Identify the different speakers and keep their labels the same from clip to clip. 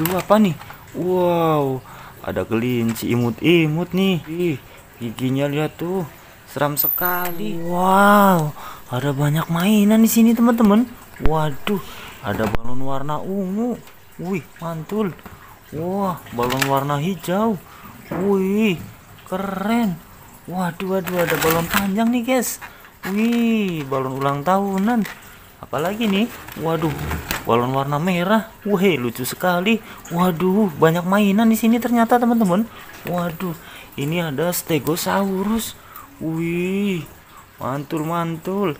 Speaker 1: Waduh, apa nih? Wow, ada kelinci imut-imut nih. Ih, giginya lihat tuh, seram sekali. Wow, ada banyak mainan di sini teman-teman. Waduh, ada balon warna ungu. Wih, mantul. Wah, balon warna hijau. Wih, keren. Waduh, waduh, ada balon panjang nih guys. Wih, balon ulang tahunan. Apalagi nih? Waduh, balon warna merah. Wih, lucu sekali. Waduh, banyak mainan di sini ternyata teman-teman. Waduh, ini ada Stegosaurus. Wih, mantul mantul.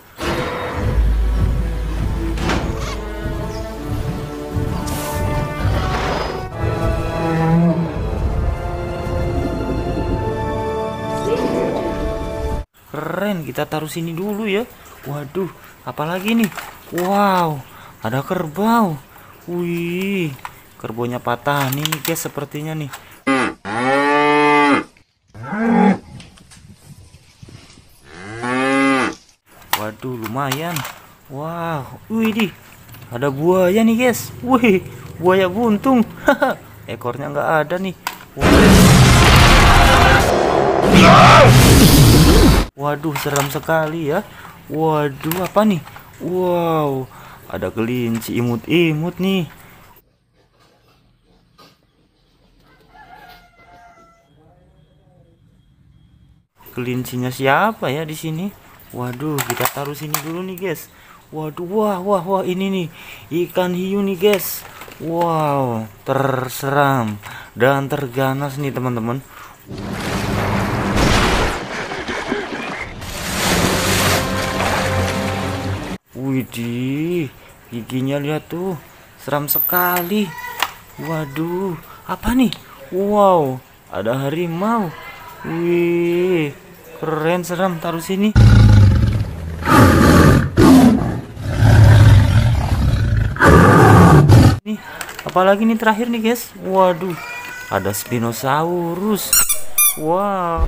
Speaker 1: Keren, kita taruh sini dulu ya. Waduh, apalagi nih? Wow, ada kerbau. Wih, kerbonya patah nih guys sepertinya nih. Waduh, lumayan. Wow, wih, ada buaya nih guys. Wih, buaya buntung. Ekornya nggak ada nih. Waduh, seram sekali ya. Waduh, apa nih? Wow, ada kelinci imut-imut nih. Kelincinya siapa ya di sini? Waduh, kita taruh sini dulu nih, guys. Waduh, wah, wah, wah, ini nih ikan hiu nih, guys. Wow, terseram dan terganas nih, teman-teman. Widih, giginya lihat tuh, seram sekali. Waduh, apa nih? Wow, ada harimau. Wih, keren, seram, taruh sini. Nih, apalagi nih terakhir nih guys. Waduh, ada Spinosaurus. Wow.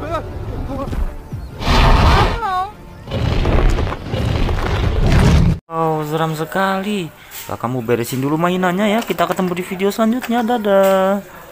Speaker 1: Wow, seram sekali. Nah, kamu beresin dulu mainannya ya. Kita ketemu di video selanjutnya. Dadah.